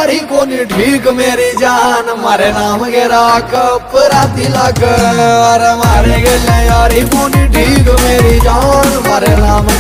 यारी कोनी ठीक मेरी जान, मारे नाम के राख अपराधी लग। अरे मारे गले यारी कोनी ठीक मेरी जान, मारे नाम